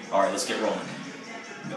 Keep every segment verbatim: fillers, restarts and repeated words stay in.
All right, let's get rolling. Go.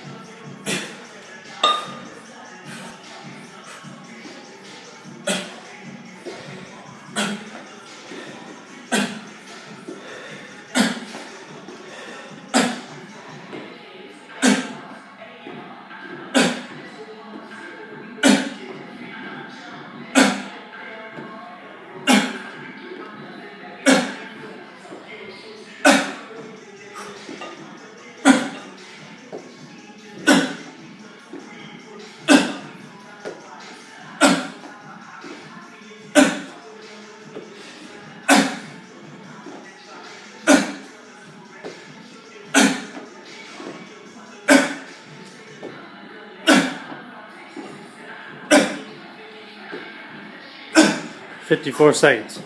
fifty-four seconds.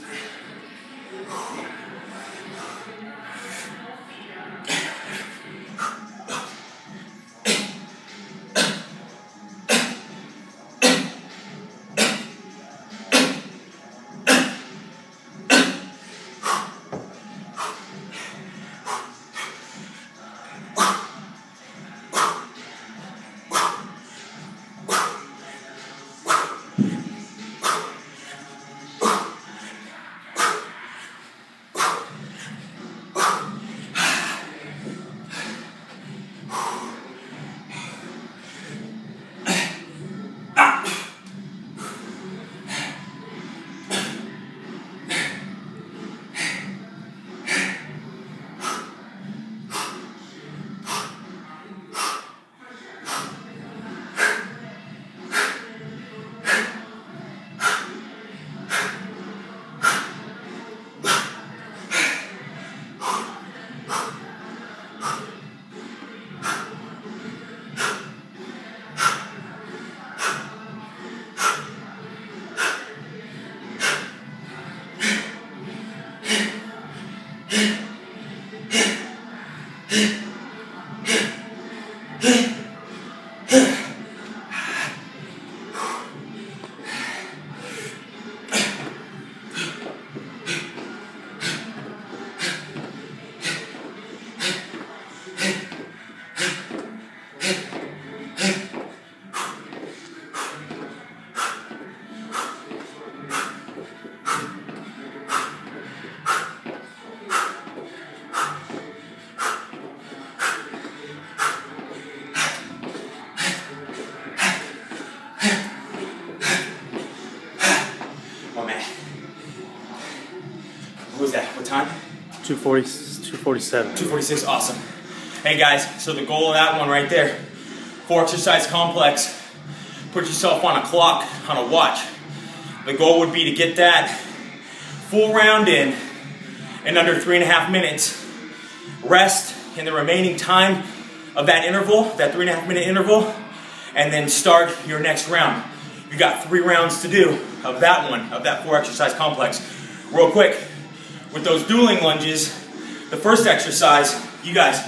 What was that? What time? two forty, two forty-seven. two forty-six, awesome. Hey guys, so the goal of that one right there, four exercise complex, put yourself on a clock, on a watch. The goal would be to get that full round in in under three and a half minutes. Rest in the remaining time of that interval, that three and a half minute interval, and then start your next round. You got three rounds to do of that one, of that four exercise complex. Real quick, with those dueling lunges, the first exercise, you guys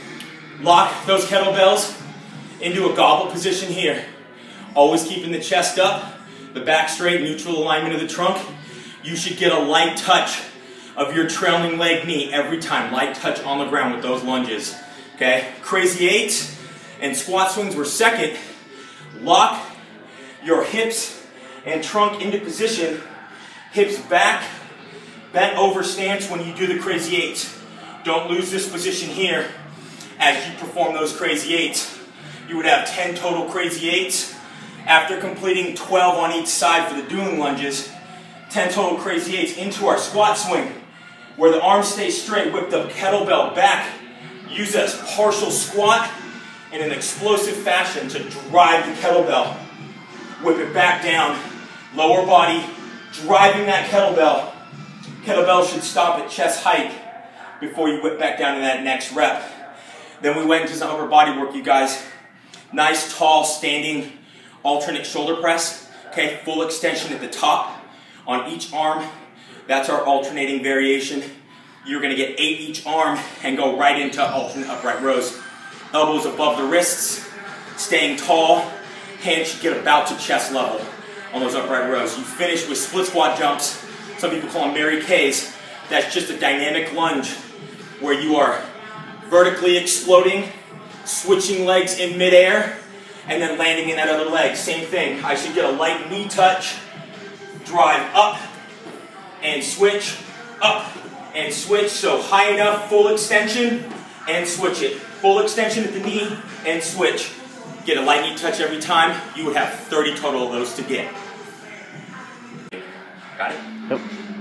lock those kettlebells into a goblet position here. Always keeping the chest up, the back straight, neutral alignment of the trunk. You should get a light touch of your trailing leg knee every time. Light touch on the ground with those lunges. Okay? Crazy eights and squat swings were second. Lock your hips and trunk into position. Hips back, bent over stance when you do the crazy eights. Don't lose this position here as you perform those crazy eights. You would have ten total crazy eights. After completing twelve on each side for the dueling lunges, ten total crazy eights into our squat swing, where the arms stay straight, whip the kettlebell back, use it as partial squat in an explosive fashion to drive the kettlebell. Whip it back down, lower body, driving that kettlebell. Kettlebell should stop at chest height before you whip back down to that next rep. Then we went into some upper body work, you guys. Nice, tall, standing, alternate shoulder press. Okay, full extension at the top on each arm. That's our alternating variation. You're gonna get eight each arm and go right into alternate upright rows. Elbows above the wrists, staying tall. Hands should get about to chest level on those upright rows. You finish with split squat jumps. Some people call them Mary K's. That's just a dynamic lunge where you are vertically exploding, switching legs in midair, and then landing in that other leg. Same thing. I should get a light knee touch, drive up, and switch, up, and switch. So high enough, full extension, and switch it. Full extension at the knee, and switch. Get a light knee touch every time. You would have thirty total of those to get. Got it? Yep.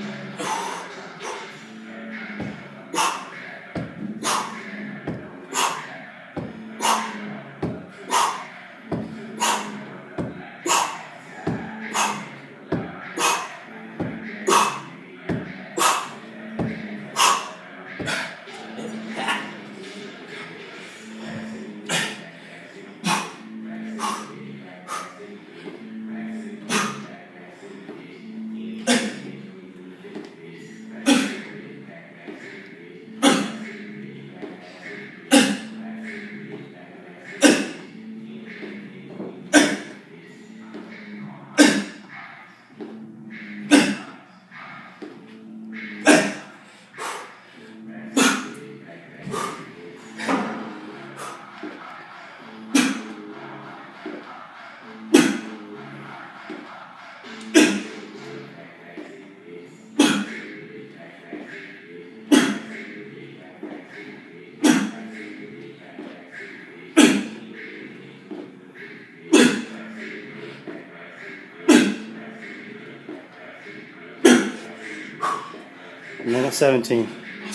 Minute seventeen.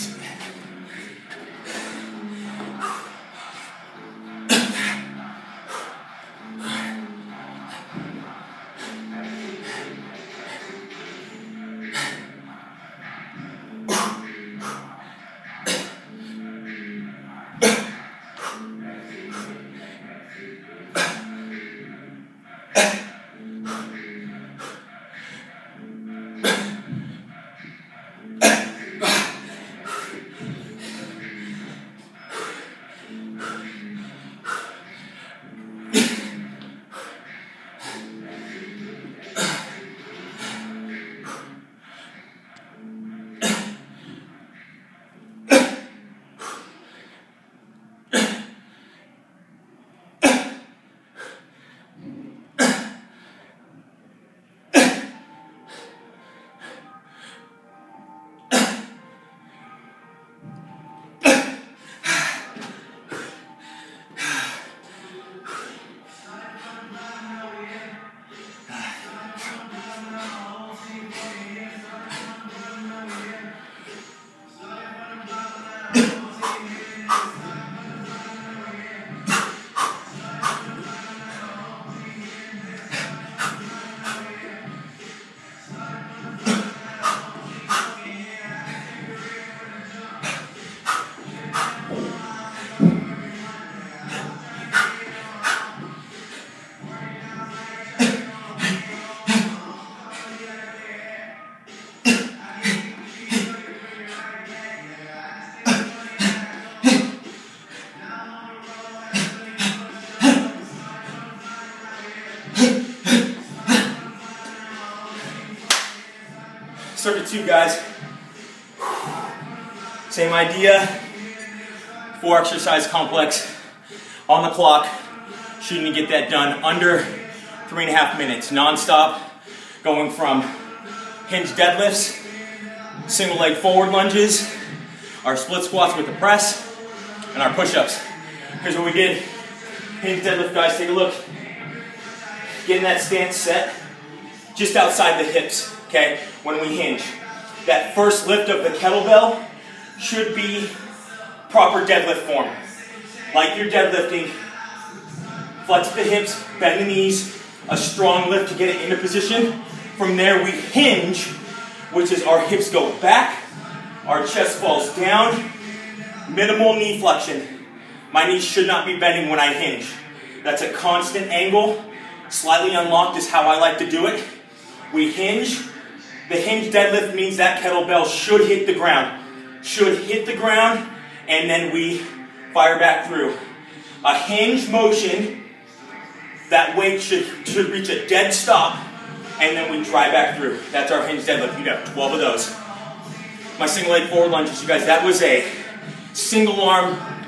Circuit two, guys. Same idea. Four exercise complex on the clock. Shooting to get that done under three and a half minutes, non-stop, going from hinge deadlifts, single leg forward lunges, our split squats with the press, and our push-ups. Here's what we did. Hinge deadlift, guys, take a look. Getting that stance set just outside the hips, okay, when we hinge. That first lift of the kettlebell should be proper deadlift form. Like you're deadlifting, flex the hips, bend the knees, a strong lift to get it into position. From there we hinge, which is our hips go back, our chest falls down, minimal knee flexion. My knees should not be bending when I hinge. That's a constant angle. Slightly unlocked is how I like to do it. We hinge. The hinge deadlift means that kettlebell should hit the ground. Should hit the ground, and then we fire back through. A hinge motion, that weight should, should reach a dead stop, and then we drive back through. That's our hinge deadlift. You got twelve of those. My single leg forward lunges, you guys, that was a single arm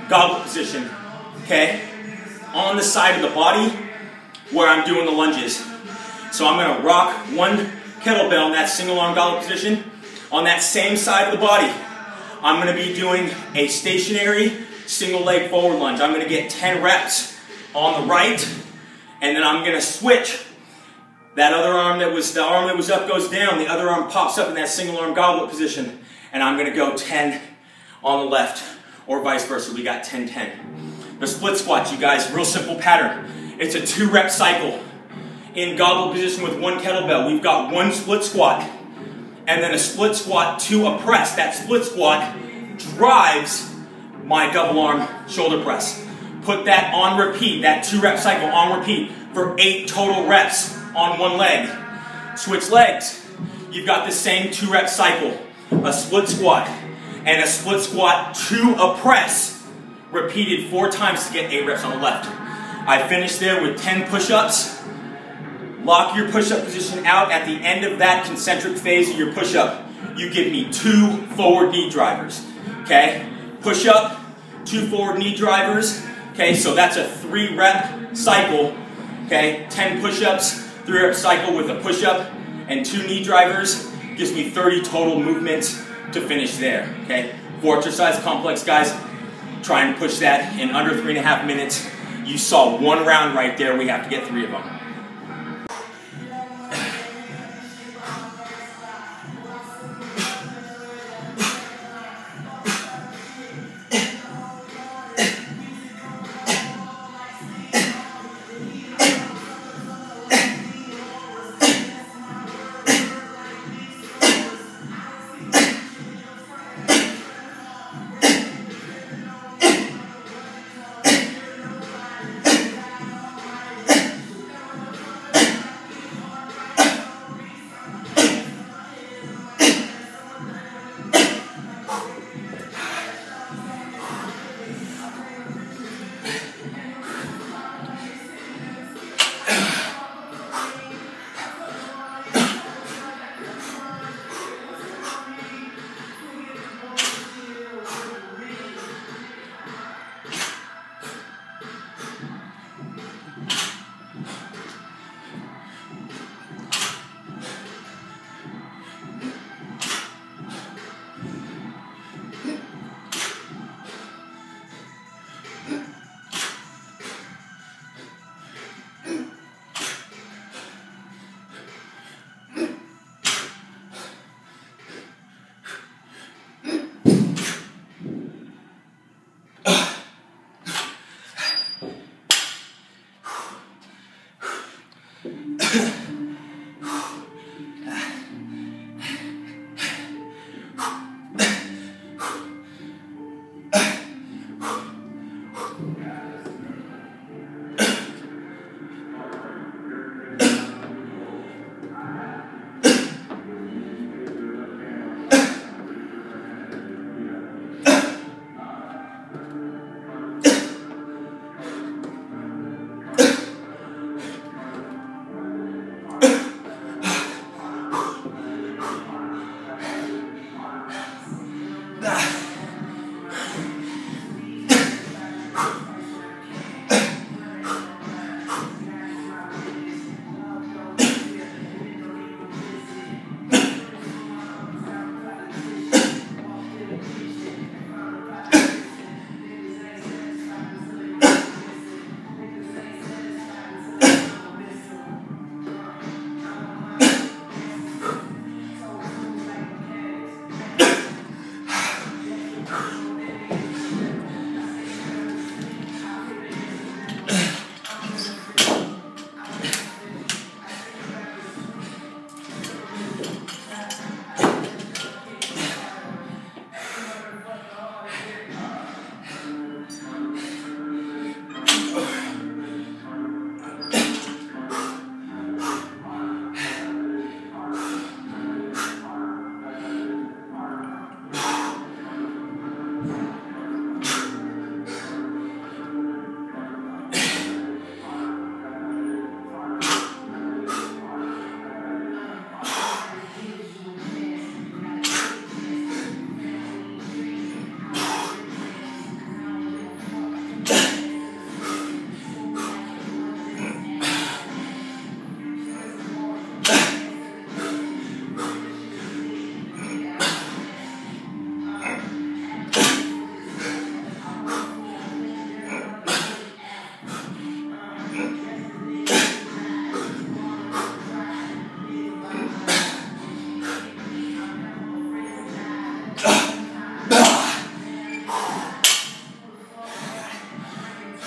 goblet position, okay? On the side of the body where I'm doing the lunges. So I'm gonna rock one kettlebell in that single arm goblet position. On that same side of the body, I'm gonna be doing a stationary single leg forward lunge. I'm gonna get ten reps on the right, and then I'm gonna switch. That other arm that was, the arm that was up goes down, the other arm pops up in that single arm goblet position, and I'm gonna go ten on the left, or vice versa. We got ten ten. The split squats, you guys, real simple pattern. It's a two rep cycle. In goblet position with one kettlebell, we've got one split squat, and then a split squat to a press. That split squat drives my double arm shoulder press. Put that on repeat, that two rep cycle on repeat for eight total reps on one leg. Switch legs. You've got the same two rep cycle, a split squat, and a split squat to a press, repeated four times to get eight reps on the left. I finished there with ten push-ups. Lock your push-up position out. At the end of that concentric phase of your push-up, you give me two forward knee drivers, okay? Push-up, two forward knee drivers, okay? So that's a three rep cycle, okay? ten push-ups, three rep cycle with a push-up and two knee drivers gives me thirty total movements to finish there, okay? Four exercise complex, guys. Try and push that in under three and a half minutes. You saw one round right there. We have to get three of them.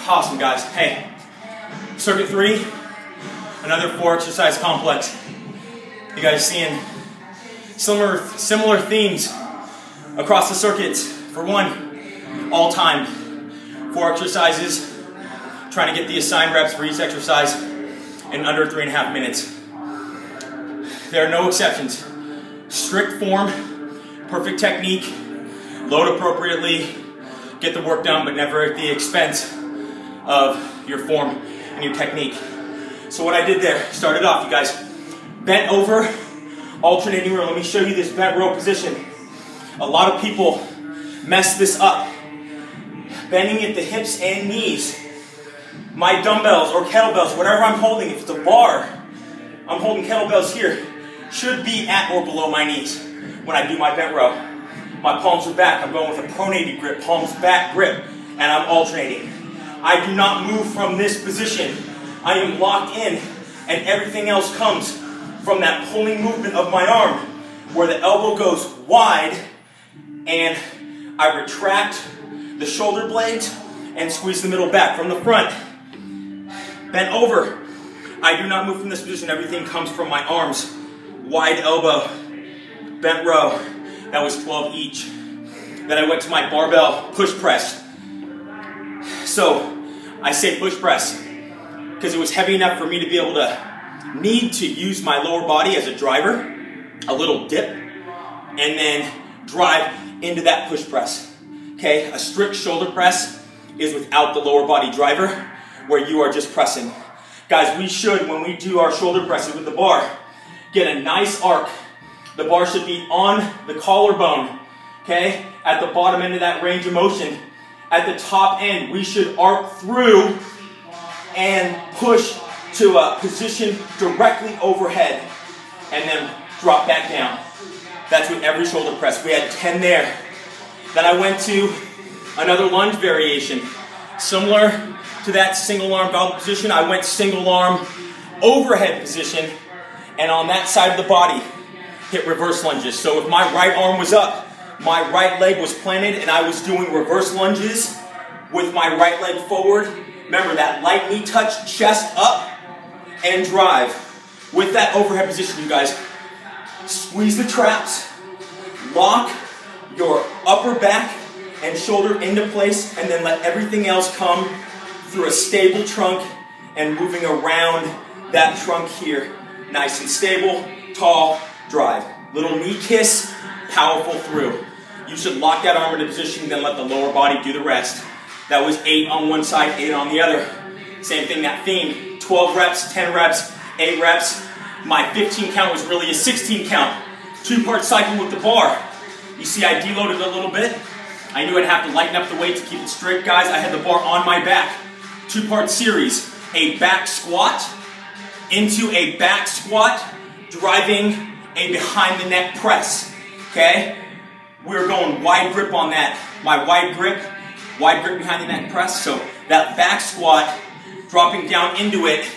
Awesome, guys. Hey, circuit three, another four exercise complex. You guys seeing similar, similar themes across the circuits. For one, all time, four exercises, trying to get the assigned reps for each exercise in under three and a half minutes. There are no exceptions. Strict form, perfect technique, load appropriately, get the work done, but never at the expense of your form and your technique. So what I did there, started off, you guys, bent over, alternating row. Let me show you this bent row position. A lot of people mess this up. Bending at the hips and knees. My dumbbells or kettlebells, whatever I'm holding, if it's a bar, I'm holding kettlebells here, should be at or below my knees when I do my bent row. My palms are back. I'm going with a pronated grip, palms back grip, and I'm alternating. I do not move from this position. I am locked in, and everything else comes from that pulling movement of my arm, where the elbow goes wide, and I retract the shoulder blades and squeeze the middle back from the front. Bent over. I do not move from this position. Everything comes from my arms. Wide elbow, bent row. That was twelve each. Then I went to my barbell push press. So I say push press because it was heavy enough for me to be able to need to use my lower body as a driver, a little dip, and then drive into that push press. Okay, a strict shoulder press is without the lower body driver, where you are just pressing. Guys, we should, when we do our shoulder presses with the bar, get a nice arc. The bar should be on the collarbone, okay? At the bottom end of that range of motion. At the top end, we should arc through and push to a position directly overhead and then drop back down. That's with every shoulder press. We had ten there. Then I went to another lunge variation. Similar to that single arm goblet position, I went single arm overhead position, and on that side of the body, hit reverse lunges. So if my right arm was up, my right leg was planted, and I was doing reverse lunges with my right leg forward. Remember that light knee touch, chest up, and drive. With that overhead position, you guys, squeeze the traps, lock your upper back and shoulder into place, and then let everything else come through a stable trunk and moving around that trunk here. Nice and stable, tall, drive. Little knee kiss, powerful through. You should lock that arm into position, then let the lower body do the rest. That was eight on one side, eight on the other. Same thing, that theme. twelve reps, ten reps, eight reps. My fifteen count was really a sixteen count. Two-part cycle with the bar. You see I deloaded a little bit. I knew I'd have to lighten up the weight to keep it straight. Guys, I had the bar on my back. Two-part series. A back squat into a back squat, driving a behind the neck press. Okay? We were going wide grip on that. My wide grip, wide grip behind the neck press. So that back squat, dropping down into it,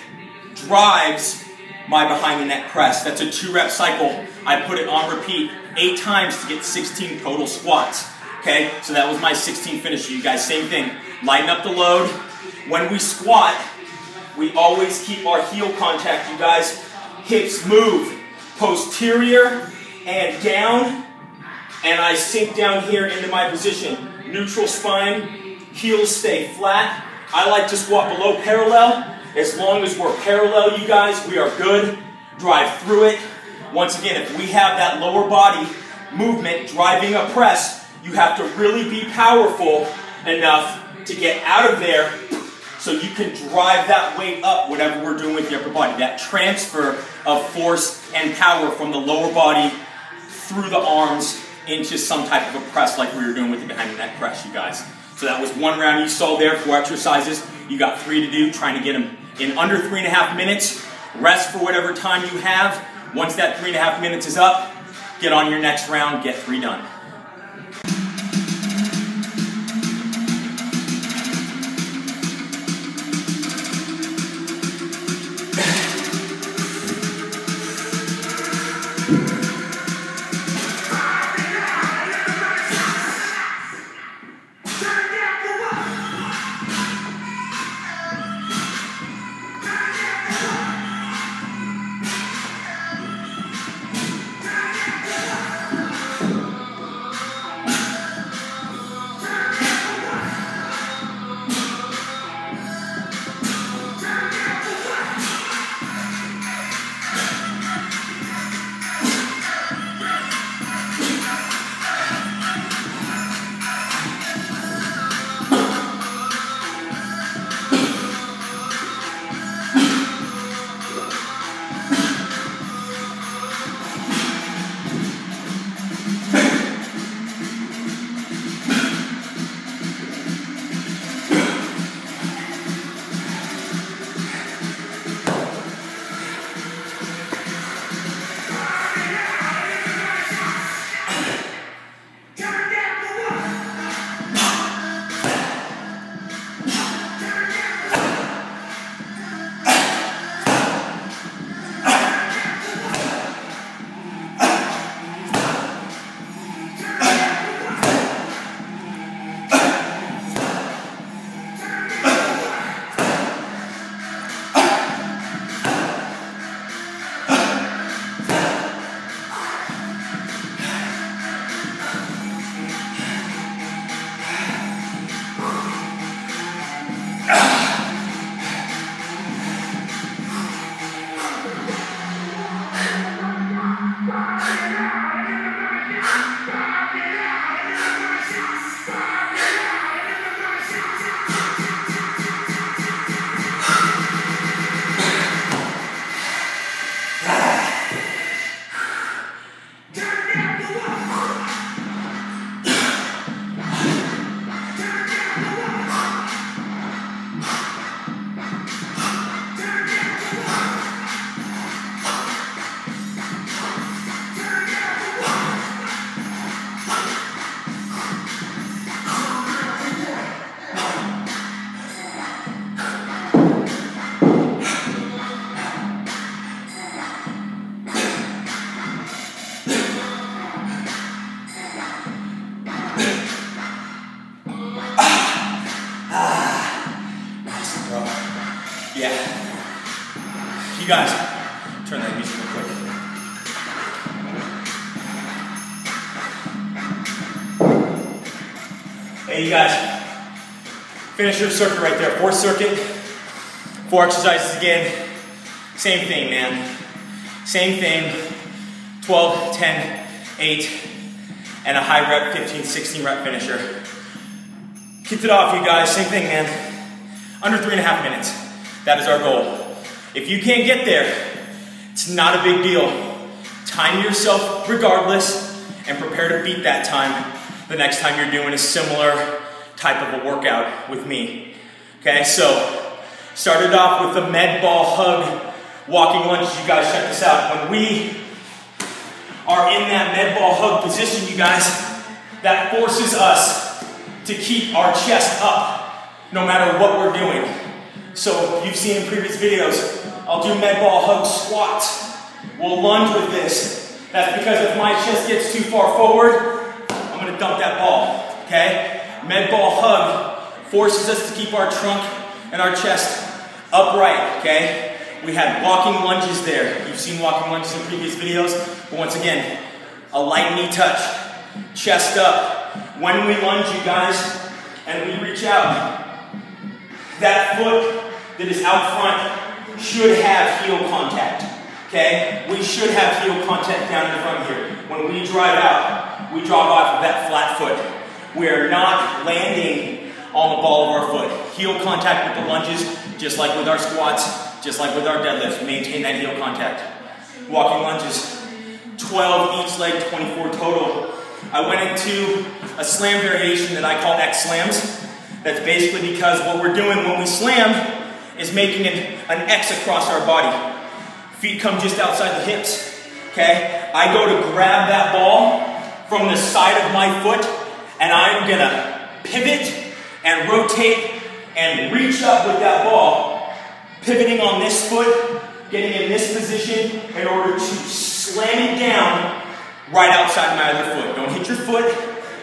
drives my behind the neck press. That's a two rep cycle. I put it on repeat eight times to get sixteen total squats. Okay, so that was my sixteen finisher. You guys, same thing. Lighten up the load. When we squat, we always keep our heel contact, you guys. Hips move posterior and down, and I sink down here into my position. Neutral spine, heels stay flat. I like to squat below parallel. As long as we're parallel, you guys, we are good. Drive through it. Once again, if we have that lower body movement driving a press, you have to really be powerful enough to get out of there so you can drive that weight up, whatever we're doing with the upper body. That transfer of force and power from the lower body through the arms into some type of a press like we were doing with the behind the neck press, you guys. So that was one round you saw there, four exercises. You got three to do, trying to get them in under three and a half minutes. Rest for whatever time you have. Once that three and a half minutes is up, get on your next round, get three done. Yeah. You guys, turn that music real quick. Hey, you guys, finish your circuit right there. Fourth circuit, four exercises again. Same thing, man. Same thing. twelve, ten, eight, and a high rep fifteen, sixteen rep finisher. Kicked it off, you guys. Same thing, man. Under three and a half minutes. That is our goal. If you can't get there, it's not a big deal. Time yourself regardless and prepare to beat that time the next time you're doing a similar type of a workout with me. Okay, so started off with the med ball hug walking lunges. You guys, check this out. When we are in that med ball hug position, you guys, that forces us to keep our chest up no matter what we're doing. So you've seen in previous videos, I'll do med ball hug squats. We'll lunge with this. That's because if my chest gets too far forward, I'm gonna dump that ball, okay? Med ball hug forces us to keep our trunk and our chest upright, okay? We had walking lunges there. You've seen walking lunges in previous videos, but once again, a light knee touch, chest up. When we lunge, you guys, and we reach out, that foot that is out front should have heel contact, okay? We should have heel contact down in front here. When we drive out, we drive off of that flat foot. We are not landing on the ball of our foot. Heel contact with the lunges, just like with our squats, just like with our deadlifts. Maintain that heel contact. Walking lunges, twelve each leg, twenty-four total. I went into a slam variation that I call X slams. That's basically because what we're doing when we slam is making an, an X across our body. Feet come just outside the hips, okay? I go to grab that ball from the side of my foot, and I'm gonna pivot and rotate and reach up with that ball, pivoting on this foot, getting in this position in order to slam it down right outside my other foot. Don't hit your foot,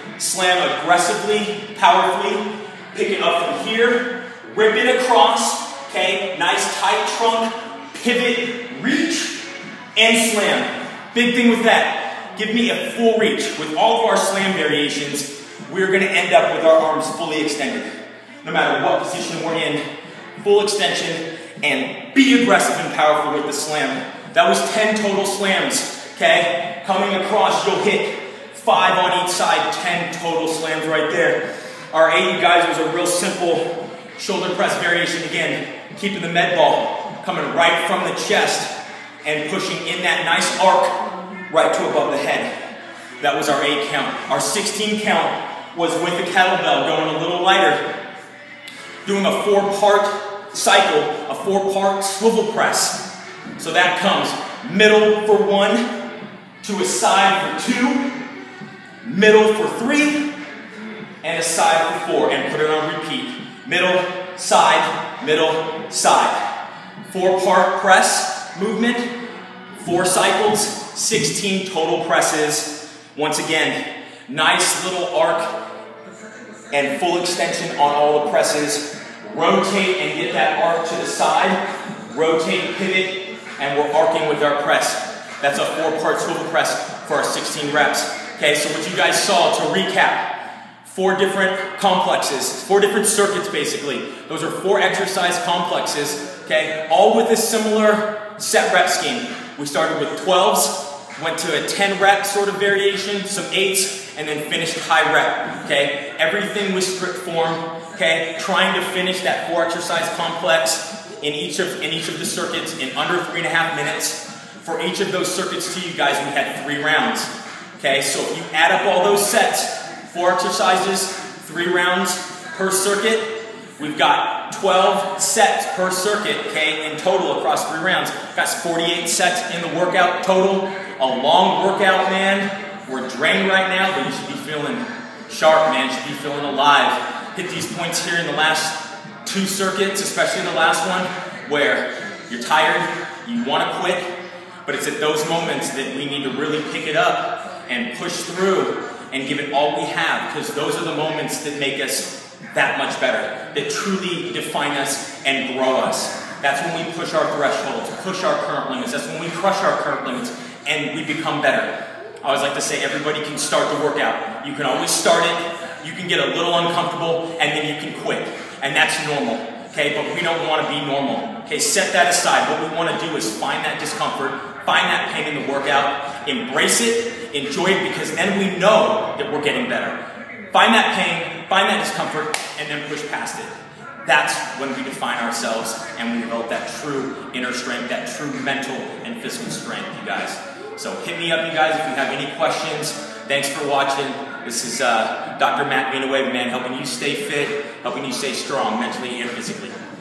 slam aggressively, powerfully, pick it up from here, rip it across, okay? Nice tight trunk, pivot, reach, and slam. Big thing with that, give me a full reach. With all of our slam variations, we're gonna end up with our arms fully extended. No matter what position we're in, full extension, and be aggressive and powerful with the slam. That was ten total slams, okay? Coming across, you'll hit five on each side, ten total slams right there. Our eight, you guys, was a real simple shoulder press variation. Again, keeping the med ball coming right from the chest and pushing in that nice arc right to above the head. That was our eight count. Our sixteen count was with the kettlebell going a little lighter, doing a four-part cycle, a four-part swivel press. So that comes middle for one, to a side for two, middle for three, and a side for four, and put it on repeat. Middle, side, middle, side. Four-part press movement, four cycles, sixteen total presses. Once again, nice little arc and full extension on all the presses. Rotate and get that arc to the side. Rotate, pivot, and we're arcing with our press. That's a four-part swivel press for our sixteen reps. Okay, so what you guys saw, to recap, four different complexes, four different circuits basically. Those are four exercise complexes, okay, all with a similar set rep scheme. We started with twelves, went to a ten rep sort of variation, some eights, and then finished high rep, okay? Everything was strict form, okay? Trying to finish that four exercise complex in each of, in each of the circuits in under three and a half minutes. For each of those circuits too, you guys, we had three rounds, okay? So if you add up all those sets, four exercises, three rounds per circuit, we've got twelve sets per circuit, okay, in total across three rounds. That's forty-eight sets in the workout total. A long workout, man. We're drained right now, but you should be feeling sharp, man. You should be feeling alive. Hit these points here in the last two circuits, especially the last one, where you're tired, you want to quit, but it's at those moments that we need to really pick it up and push through and give it all we have, because those are the moments that make us that much better, that truly define us and grow us. That's when we push our thresholds, push our current limits. That's when we crush our current limits and we become better. I always like to say everybody can start the workout. You can always start it, you can get a little uncomfortable, and then you can quit. And that's normal, okay? But we don't want to be normal, okay? Set that aside. What we want to do is find that discomfort, find that pain in the workout, embrace it, enjoy it, because then we know that we're getting better. Find that pain, find that discomfort, and then push past it. That's when we define ourselves and we develop that true inner strength, that true mental and physical strength, you guys. So hit me up, you guys, if you have any questions. Thanks for watching. This is uh, Doctor Matt Villanueva, man, helping you stay fit, helping you stay strong mentally and physically.